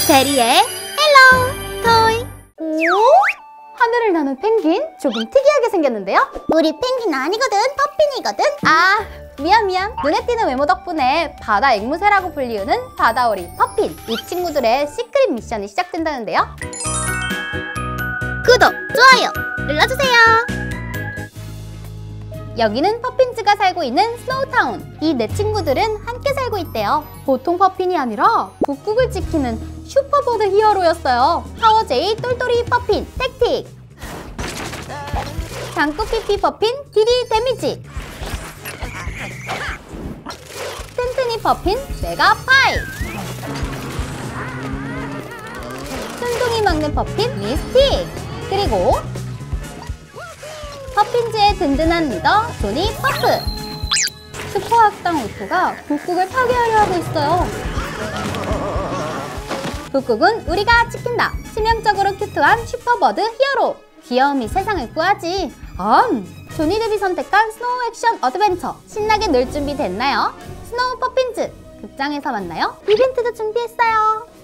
대리의 헬로 토이. 오? 하늘을 나는 펭귄? 조금 특이하게 생겼는데요? 우리 펭귄 아니거든, 퍼핀이거든. 아, 미안. 눈에 띄는 외모 덕분에 바다 앵무새라고 불리우는 바다오리 퍼핀. 이 친구들의 시크릿 미션이 시작된다는데요? 구독, 좋아요 눌러주세요. 여기는 퍼핀즈가 살고 있는 스노우타운. 이 네 친구들은 함께 살고 있대요. 보통 퍼핀이 아니라 북극을 지키는 슈퍼버드 히어로였어요. 파워제이 똘똘이 퍼핀 택틱, 장꾸피피 퍼핀 디디 데미지, 튼튼이 퍼핀 메가 파이, 순둥이 막는 퍼핀 미스틱, 그리고 퍼핀즈의 든든한 리더 조니 퍼프. 슈퍼악당 오토가 북극을 파괴하려 하고 있어요. 북극은 우리가 지킨다. 치명적으로 큐트한 슈퍼버드 히어로. 귀여움이 세상을 구하지. 조니 뎁이 선택한 스노우 액션 어드벤처. 신나게 놀 준비 됐나요? 스노우 퍼핀즈 극장에서 만나요. 이벤트도 준비했어요.